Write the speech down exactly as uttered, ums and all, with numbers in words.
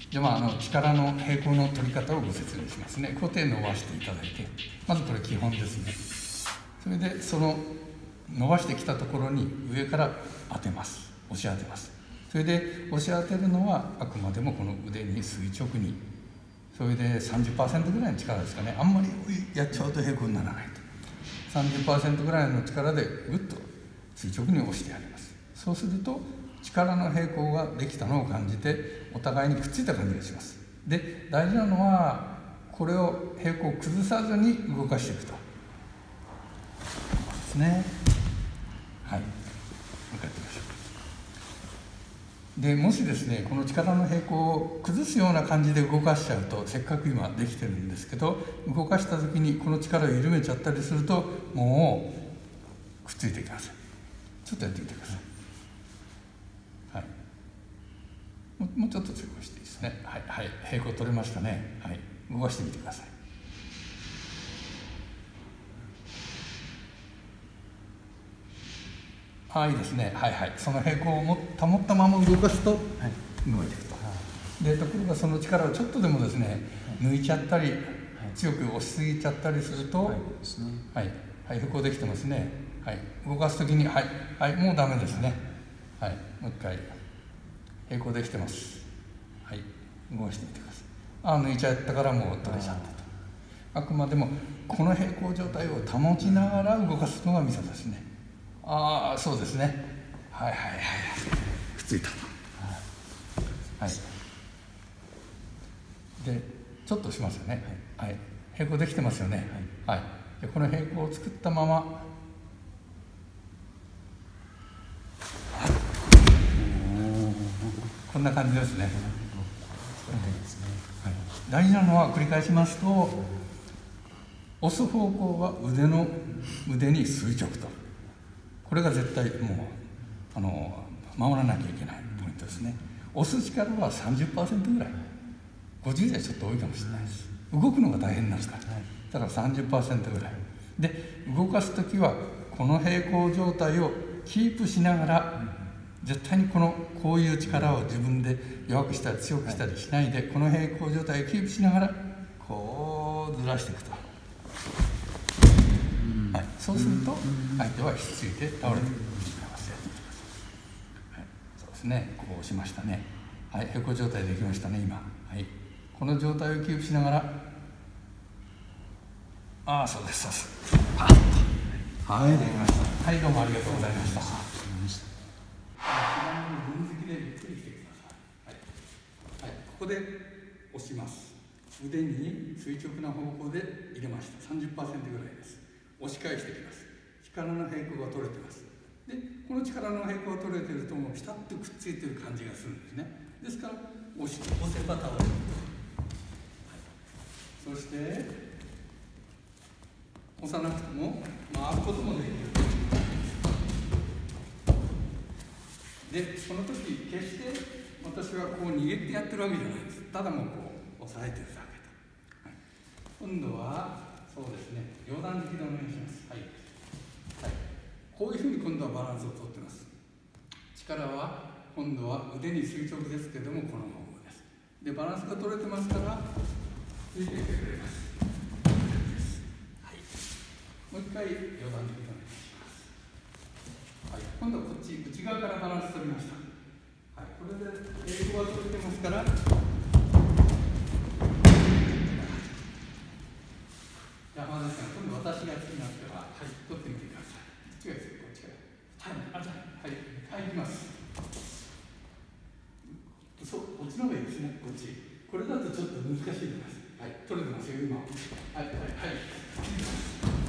じゃあ、まあ、あの力の平行の取り方をご説明しますね。こうやって伸ばしていただいて、まずこれ基本ですね。それでその伸ばしてきたところに上から当てます。押し当てます。それで押し当てるのはあくまでもこの腕に垂直に、それで さんじゅっパーセント ぐらいの力ですかね。あんまりやっちゃうと平行にならないと。さんじゅっパーセント ぐらいの力でぐっと垂直に押してやります。そうすると力の平行ができたのを感じて、お互いにくっついた感じがします。で、大事なのはこれを平行を崩さずに動かしていくとですね。はい、もう一回やってみましょう。で、もしですね、この力の平行を崩すような感じで動かしちゃうと、せっかく今できてるんですけど、動かした時にこの力を緩めちゃったりすると、もうくっついてきません。ちょっとやってみてください。はい、もう、もうちょっと強くしていいですね。はい、はい、平行取れましたね。はい、動かしてみてください。ああ、いいですね。はいはい、その平行をも保ったまま動かすと、はい、動いていくと。で、ところがその力をちょっとでもですね、抜いちゃったり、強く押しすぎちゃったりすると、はい、はい、はい、平行できてますね。はい、動かすときに、はい、はい、もうダメですね。はい、もう一回、平行できてます。はい、動かしてみてください。ああ、抜いちゃったからもう取れちゃったと。あくまでもこの平行状態を保ちながら動かすのがミソですね。ああ、そうですね。はいはいはい、くっついたと。はい。で、ちょっとしますよね。はい。平行できてますよね。はい。はい、で、この平行を作ったまま。こんな感じですね。はい、大事なのは繰り返しますと、押す方向は腕の腕に垂直と。これが絶対もうあの守らなきゃいけないポイントですね。押す力は さんじゅっパーセント ぐらい、ごじゅうではちょっと多いかもしれないです。動くのが大変なんですから、だから さんじゅっパーセント ぐらいで、動かす時はこの平行状態をキープしながら、絶対にこのこういう力を自分で弱くしたり強くしたりしないで、この平行状態をキープしながらこうずらしていくと。はい、そうすると相手はひっついて倒れてくる。はい、そうですね。こうしましたね。はい、平行状態できましたね今。はい、この状態をキープしながら、ああ、そうですそうです。パッと、はい、できました。はい、どうもありがとうございました。分析でゆっくりしてください。はい、はい、ここで押します。腕に垂直な方向で入れました。 さんじゅっパーセント ぐらいです。押し返してきます。力の平行が取れてます。で、この力の平行が取れてると、もうピタッとくっついてる感じがするんですね。ですから押し押せば倒れる。はい、そして押さなくても回すこともできる。で、その時決して私はこう逃げてやってるわけじゃないです。ただもうこう押さえてるだけと。はい、今度はそうですね、上段突きでお願いします。はい、はい、こういうふうに今度はバランスをとってます。力は今度は腕に垂直ですけども、この方向です。で、バランスが取れてますからついていてくれます。はい、もう一回上段突きでお願いします。はい、今度はこっち内側からバランス取りました。はい、これで平行が取れてますから、邪魔ですが、今度私がつきますから、はい、取ってみてください。こっちがですよ、こっちが。はい、あ、じゃあ、はい、はい、いきます。そう、こっちの方がいいですね、こっち。これだとちょっと難しいと思います。はい、取れてますよ、今。はい、はい、はい。